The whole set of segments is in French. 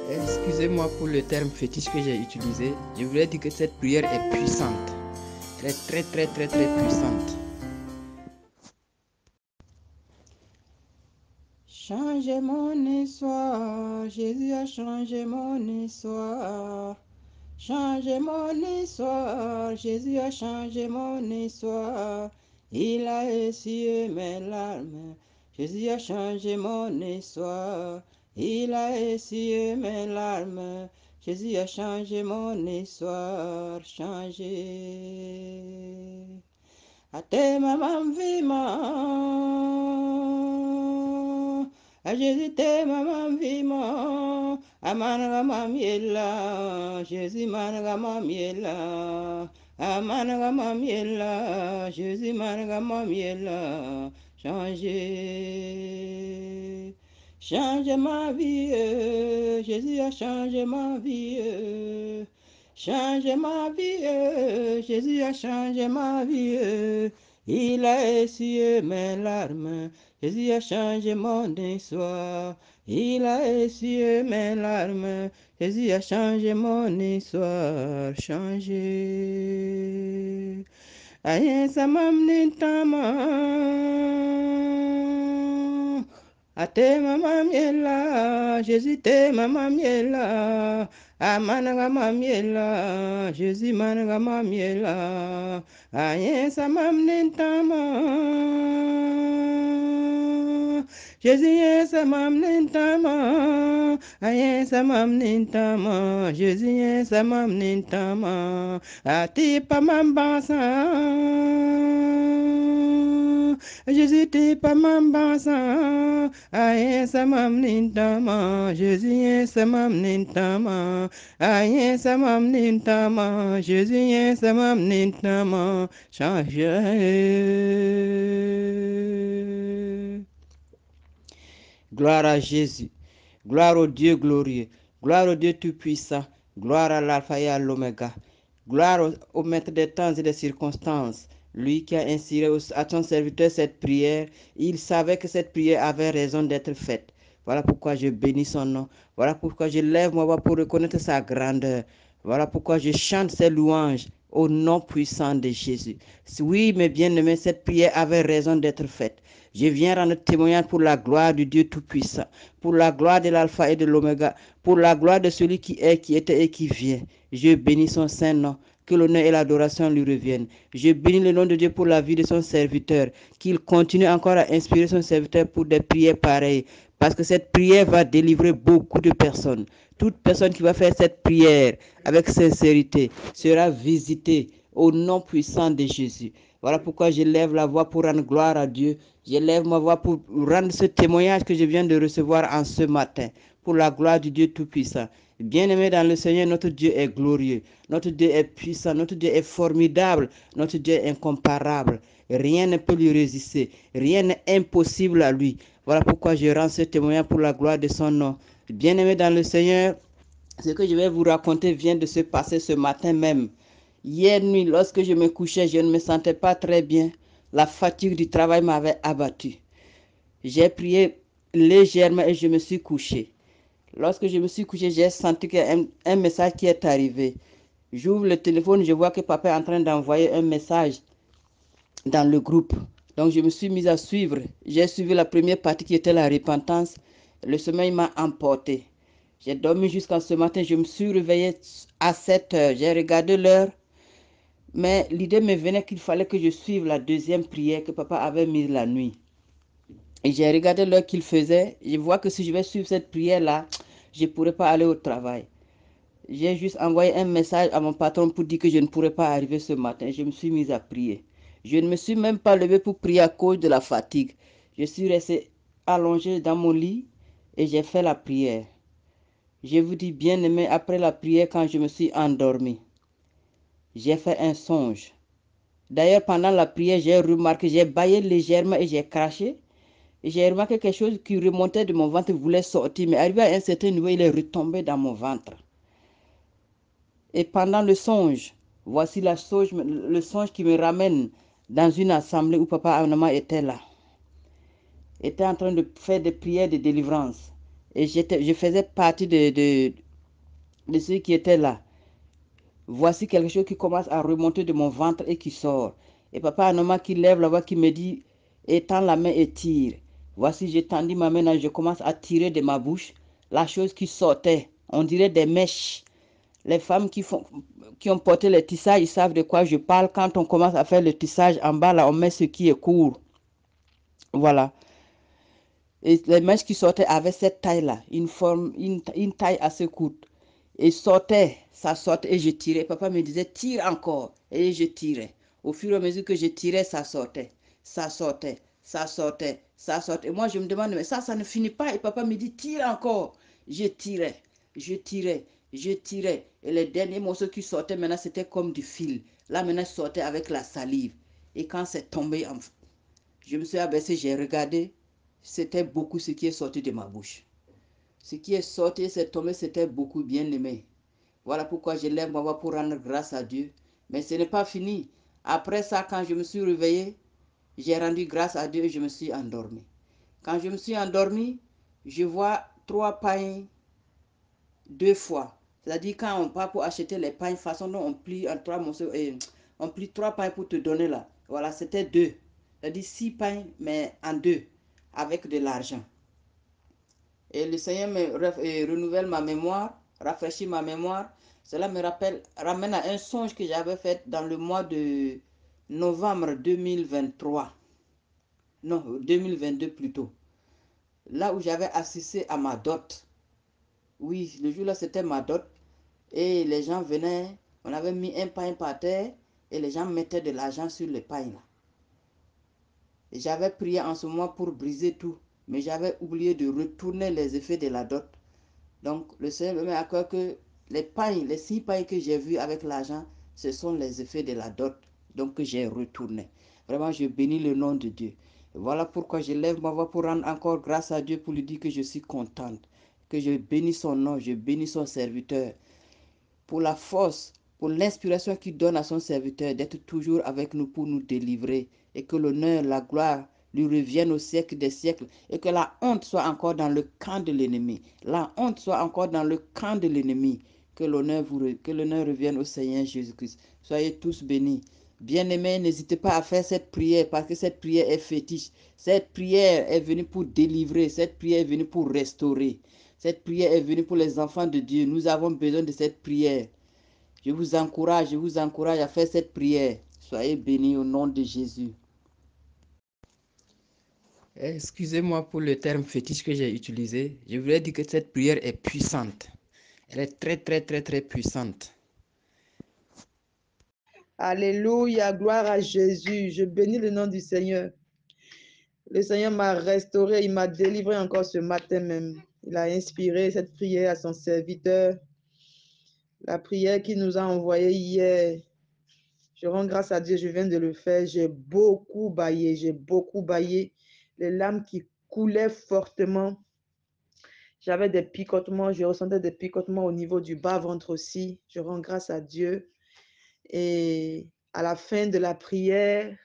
Excusez-moi pour le terme fétiche que j'ai utilisé. Je voulais dire que cette prière est puissante. Elle est très puissante. Changez mon histoire, Jésus a changé mon histoire. Changez mon histoire, Jésus a changé mon histoire. Il a essuyé mes larmes, Jésus a changé mon histoire. Il a essuyé mes larmes, Jésus a changé mon histoire. Changé. Ate mamam vima, a Jésus te mamam vima, a managa mam yella, Jésus managa mam yella, a managa mam yella, Jésus managa mam yella, changé. Change ma vie, Jésus a changé ma vie. Change ma vie, Jésus a changé ma vie. Il a essuyé mes larmes, Jésus a changé mon histoire. Il a essuyé mes larmes, Jésus a changé mon histoire. Changé. Aïe, ça m'a Ate mamam yella, Jésus te mamam yella, amanaga mam yella, Jésus managa mam yella, ayen samam nintama, Jésus yen samam nintama, ayen samam nintama, Jésus yen samam nintama, ati pamam basa. Jésus te pamam basa, ayen samam nintama, Jésus yen samam nintama, ayen samam nintama, Jésus yen samam nintama, changé. Gloire à Jésus, gloire au Dieu glorieux, gloire au Dieu tout-puissant, gloire à l'alpha et à l'oméga, gloire au maître des temps et des circonstances. Lui qui a inspiré à son serviteur cette prière, il savait que cette prière avait raison d'être faite. Voilà pourquoi je bénis son nom. Voilà pourquoi je lève ma voix pour reconnaître sa grandeur. Voilà pourquoi je chante ses louanges au nom puissant de Jésus. Oui, mes bien-aimés, cette prière avait raison d'être faite. Je viens rendre témoignage pour la gloire du Dieu Tout-Puissant, pour la gloire de l'Alpha et de l'Oméga, pour la gloire de celui qui est, qui était et qui vient. Je bénis son saint nom. Que l'honneur et l'adoration lui reviennent. Je bénis le nom de Dieu pour la vie de son serviteur, qu'il continue encore à inspirer son serviteur pour des prières pareilles, parce que cette prière va délivrer beaucoup de personnes. Toute personne qui va faire cette prière avec sincérité sera visitée au nom puissant de Jésus. Voilà pourquoi je lève la voix pour rendre gloire à Dieu. Je lève ma voix pour rendre ce témoignage que je viens de recevoir en ce matin, pour la gloire du Dieu Tout-Puissant. Bien-aimé dans le Seigneur, notre Dieu est glorieux, notre Dieu est puissant, notre Dieu est formidable, notre Dieu est incomparable. Rien ne peut lui résister, rien n'est impossible à lui. Voilà pourquoi je rends ce témoignage pour la gloire de son nom. Bien-aimé dans le Seigneur, ce que je vais vous raconter vient de se passer ce matin même. Hier nuit, lorsque je me couchais, je ne me sentais pas très bien. La fatigue du travail m'avait abattu. J'ai prié légèrement et je me suis couché. Lorsque je me suis couché, j'ai senti qu'il y a un message qui est arrivé. J'ouvre le téléphone, je vois que papa est en train d'envoyer un message dans le groupe. Donc je me suis mise à suivre. J'ai suivi la première partie qui était la repentance. Le sommeil m'a emporté. J'ai dormi jusqu'à ce matin. Je me suis réveillé à 7 heures. J'ai regardé l'heure. Mais l'idée me venait qu'il fallait que je suive la deuxième prière que papa avait mise la nuit. Et j'ai regardé l'heure qu'il faisait. Je vois que si je vais suivre cette prière-là, je ne pourrai pas aller au travail. J'ai juste envoyé un message à mon patron pour dire que je ne pourrais pas arriver ce matin. Je me suis mise à prier. Je ne me suis même pas levée pour prier à cause de la fatigue. Je suis restée allongée dans mon lit et j'ai fait la prière. Je vous dis bien aimé, après la prière, quand je me suis endormie, j'ai fait un songe. D'ailleurs, pendant la prière, j'ai remarqué, j'ai bâillé légèrement et j'ai craché. Et j'ai remarqué quelque chose qui remontait de mon ventre, voulait sortir, mais arrivé à un certain niveau, il est retombé dans mon ventre. Et pendant le songe, voici le songe qui me ramène dans une assemblée où papa et maman étaient là. Était en train de faire des prières de délivrance. Et je faisais partie de ceux qui étaient là. Voici quelque chose qui commence à remonter de mon ventre et qui sort. Et papa, un homme qui lève la voix qui me dit, étends la main et tire. Voici, j'ai tendu ma main, je commence à tirer de ma bouche la chose qui sortait. On dirait des mèches. Les femmes qui ont porté les tissages, ils savent de quoi je parle. Quand on commence à faire le tissage en bas, là, on met ce qui est court. Voilà. Et les mèches qui sortaient avaient cette taille-là, une taille assez courte. Et sortait, ça sortait et je tirais. Papa me disait, tire encore. Et je tirais. Au fur et à mesure que je tirais, ça sortait. Ça sortait, ça sortait, ça sortait. Et moi, je me demande, mais ça ne finit pas. Et papa me dit, tire encore. Je tirais, je tirais, je tirais. Et les derniers morceaux qui sortaient, maintenant, c'était comme du fil. Là, maintenant, je sortais avec la salive. Et quand c'est tombé, je me suis abaissé, j'ai regardé. C'était beaucoup ce qui est sorti de ma bouche. Ce qui est sorti, c'est tombé, c'était beaucoup bien aimé. Voilà pourquoi je lève ma voix pour rendre grâce à Dieu. Mais ce n'est pas fini. Après ça, quand je me suis réveillé, j'ai rendu grâce à Dieu et je me suis endormi. Quand je me suis endormi, je vois 3 pains 2 fois. C'est-à-dire quand on part pour acheter les pains, façon dont on plie en 3 morceaux, et on plie 3 pains pour te donner là. Voilà, c'était 2. C'est-à-dire 6 pains, mais en 2, avec de l'argent. Et le Seigneur me renouvelle ma mémoire, rafraîchit ma mémoire. Cela me ramène à un songe que j'avais fait dans le mois de novembre 2023. Non, 2022 plutôt. Là où j'avais assisté à ma dot. Oui, le jour-là, c'était ma dot. Et les gens venaient, on avait mis un pain par terre et les gens mettaient de l'argent sur le pain là. Et j'avais prié en ce moment pour briser tout, mais j'avais oublié de retourner les effets de la dot. Donc le Seigneur me met à cœur que les 6 pains que j'ai vus avec l'argent, ce sont les effets de la dot. Donc que j'ai retourné. Vraiment, je bénis le nom de Dieu. Et voilà pourquoi je lève ma voix pour rendre encore grâce à Dieu, pour lui dire que je suis contente, que je bénis son nom, je bénis son serviteur, pour la force, pour l'inspiration qu'il donne à son serviteur d'être toujours avec nous pour nous délivrer, et que l'honneur, la gloire lui reviennent au siècle des siècles, et que la honte soit encore dans le camp de l'ennemi. La honte soit encore dans le camp de l'ennemi. Que l'honneur revienne au Seigneur Jésus-Christ. Soyez tous bénis. Bien-aimés, n'hésitez pas à faire cette prière parce que cette prière est fétiche. Cette prière est venue pour délivrer. Cette prière est venue pour restaurer. Cette prière est venue pour les enfants de Dieu. Nous avons besoin de cette prière. Je vous encourage à faire cette prière. Soyez bénis au nom de Jésus. Excusez-moi pour le terme fétiche que j'ai utilisé. Je voulais dire que cette prière est puissante. Elle est très, très, très, très puissante. Alléluia, gloire à Jésus. Je bénis le nom du Seigneur. Le Seigneur m'a restauré, il m'a délivré encore ce matin même. Il a inspiré cette prière à son serviteur. La prière qu'il nous a envoyée hier. Je rends grâce à Dieu, je viens de le faire. J'ai beaucoup baillé. Les larmes qui coulaient fortement. J'avais des picotements, je ressentais des picotements au niveau du bas-ventre aussi. Je rends grâce à Dieu. Et à la fin de la prière,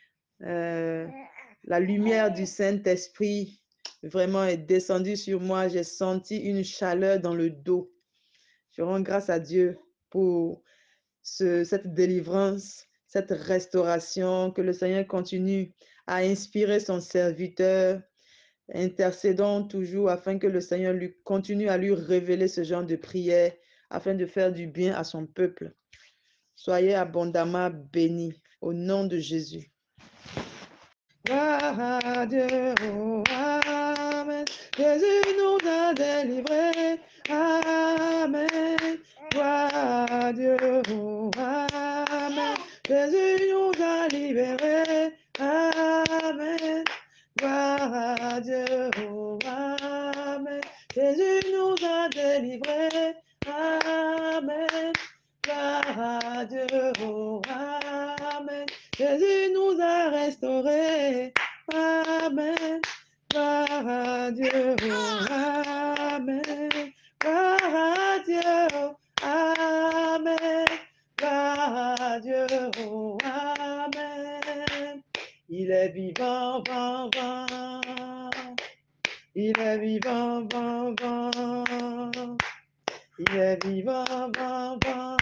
la lumière du Saint-Esprit vraiment est descendue sur moi. J'ai senti une chaleur dans le dos. Je rends grâce à Dieu pour cette délivrance, cette restauration, que le Seigneur continue à inspirer son serviteur, intercédons toujours afin que le Seigneur continue à lui révéler ce genre de prière, afin de faire du bien à son peuple. Soyez abondamment bénis au nom de Jésus. Gloire à Dieu, oh, amen. Jésus nous a délivrés, amen. Gloire à Dieu, oh, amen. Jésus nous a libérés, amen. Gloire à Dieu, oh, amen. Jésus nous a délivrés, amen. Gloire à Dieu, oh, amen. Jésus nous a restaurés, amen. Gloire à Dieu, oh, amen. Gloire à Dieu, oh, amen. Gloire à Dieu, oh, amen. Il est vivant, vivant, vivant. Il est vivant, vivant, Il est vivant, vivant,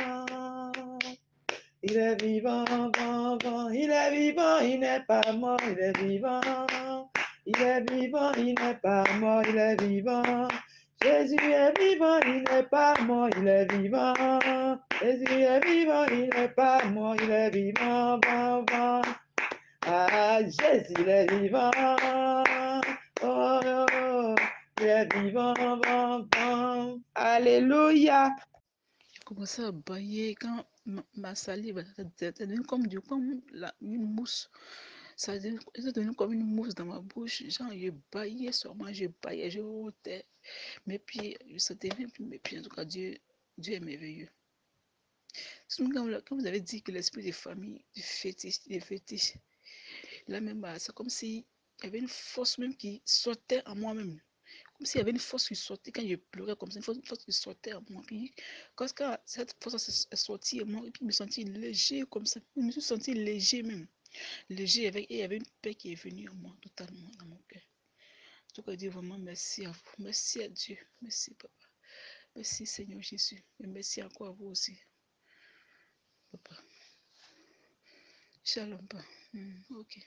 il est vivant, vivant, il est vivant, il n'est pas mort, il est vivant. Il est vivant, il n'est pas mort, il est vivant. Jésus est vivant, il n'est pas mort, il est vivant. Jésus est vivant, il n'est pas mort, il est vivant, vivant. Ah, Jésus, il est vivant. Oh, oh, oh, il est vivant, vivant. Alléluia. J'ai commencé à bailler quand ma salive est devenue comme une mousse. Ça est devenu comme une mousse dans ma bouche. Genre, je baillais sur moi, je baillais, je rotais. Mes pieds, je sentais même plus mes pieds. En tout cas, Dieu est merveilleux. Quand vous avez dit que l'esprit des familles, du fétiche, des fétiches, là même, c'est comme si il y avait une force même qui sortait en moi-même. Comme s'il y avait une force qui sortait quand je pleurais, comme ça, une force qui sortait en moi. Puis, quand cette force est sortie en moi, et puis je me sentis léger comme ça. Je me suis senti léger même. Léger, et il y avait une paix qui est venue en moi, totalement dans mon cœur. En tout cas, dire vraiment merci à vous. Merci à Dieu. Merci, Papa. Merci, Seigneur Jésus. Et merci encore à vous aussi, Papa. Shalom, Papa. Ok.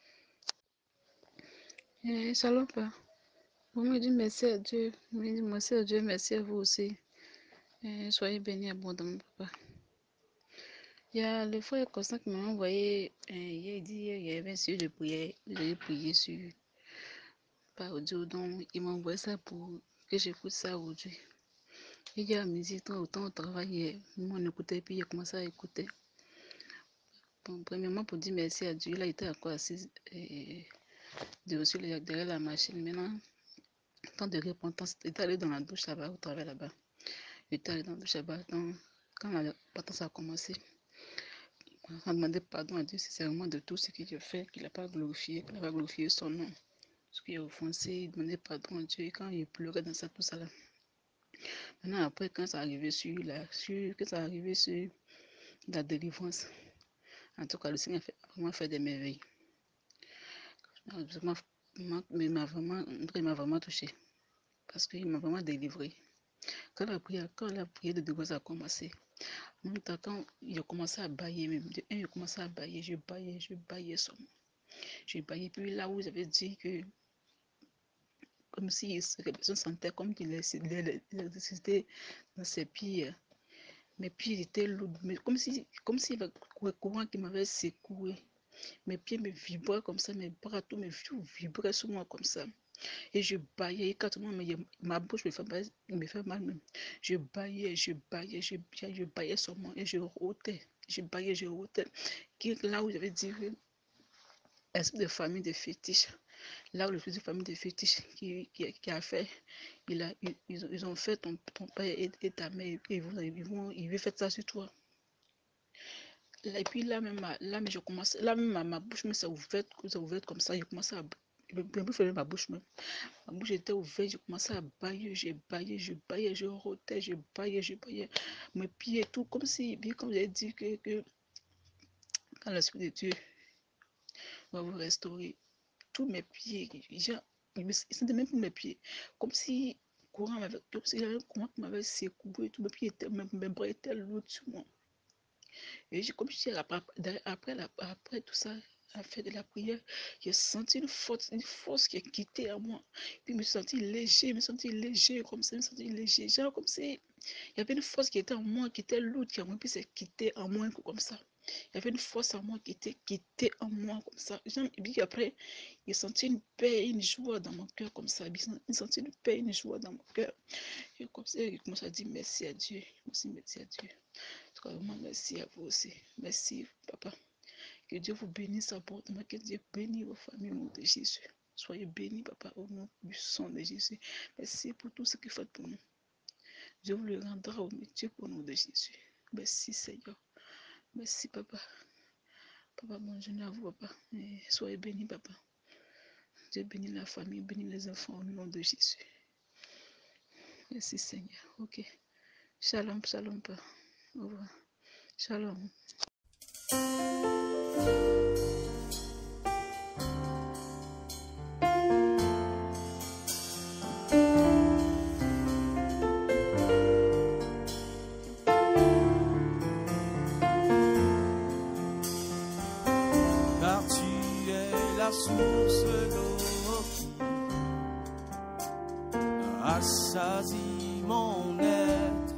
Shalom, Papa. Vous me dites merci à Dieu. Vous me dites merci à Dieu. Merci à vous aussi. Soyez bénis abondamment, Papa. Il y a le frère Constant qui m'a envoyé, il a dit il y avait un sujet de prière, j'ai prié sur par audio, donc il m'a envoyé ça pour que j'écoute ça aujourd'hui. Il y a la musique, autant au travail, moi on écoutait, puis il a commencé à écouter. Bon, premièrement, pour dire merci à Dieu, il a été encore assis derrière la machine. Maintenant, temps de repentance, il est allé dans la douche là-bas, au travail là-bas. Il est allé dans la douche là-bas, quand la repentance a commencé. Il a demandé pardon à Dieu sincèrement de tout ce qu'il a fait, qu'il n'a pas glorifié, son nom. Ce qu'il a offensé, il demandait pardon à Dieu. Et quand il pleurait dans ça, tout ça là. Maintenant, après, quand ça arrivait sur la délivrance, en tout cas, le Seigneur a vraiment fait des merveilles. Il m'a vraiment touché. Parce qu'il m'a vraiment délivré. Quand la prière de délivrance a commencé, en même temps, quand il a commencé à bailler, même, il a commencé à bailler, je baillais sur moi. Je baillais, puis là où j'avais dit que, comme si la personne sentait comme qu'il l'électricité dans ses pieds. Mes pieds étaient lourds, comme s'il y avait un courant qui m'avait secoué. Mes pieds me vibraient comme ça, mes bras, tout me vibraient sur moi comme ça. Et je baillais, et quand ma bouche me fait mal même. Je baillais sur moi et je rotais. Je baillais, je rotais. Là où j'avais dit, esprit de famille de fétiche. Là où le fils de famille de fétiche qui a fait, ils ont fait ton père et ta mère, et ils veulent faire ça sur toi. Et puis là même, je commence, là même ma bouche s'est ouverte comme ça, je commençais à, ma bouche même. Ma bouche était ouverte, je commençais à bailler, je rotais, je baillais, mes pieds et tout, comme j'ai dit que quand l'Esprit de Dieu va vous restaurer, tous mes pieds, ils sentaient même plus mes pieds, comme si il y avait un courant qui m'avait secoué, tous mes pieds mes bras étaient lourds sur moi. Et comme je disais, après tout ça, à faire de la prière, j'ai senti une force qui est quittée à moi. Puis je me suis senti léger, comme ça, je me senti léger. Genre comme si il y avait une force qui était en moi, qui était lourde, qui a puis c'est quitté en moi, comme ça. Il y avait une force en moi qui était quittée en moi, comme ça. Et puis après, j'ai senti une paix, une joie dans mon cœur, comme ça. J'ai senti une paix, une joie dans mon cœur. Et comme ça, j'ai commencé à dire merci à Dieu. Merci à Dieu. Vraiment, merci à vous aussi. Merci, Papa. Que Dieu vous bénisse abondamment. Que Dieu bénisse vos familles au nom de Jésus. Soyez bénis, Papa, au nom du sang de Jésus. Merci pour tout ce que vous faites pour nous. Dieu vous le rendra au métier pour nous de Jésus. Merci, Seigneur. Merci, Papa. Papa, bonne journée à vous, Papa. Et soyez bénis, Papa. Dieu bénit la famille, bénit les enfants au nom de Jésus. Merci, Seigneur. Ok. Shalom, shalom, Papa. Au revoir. Shalom. source d'eau, assasie mon être.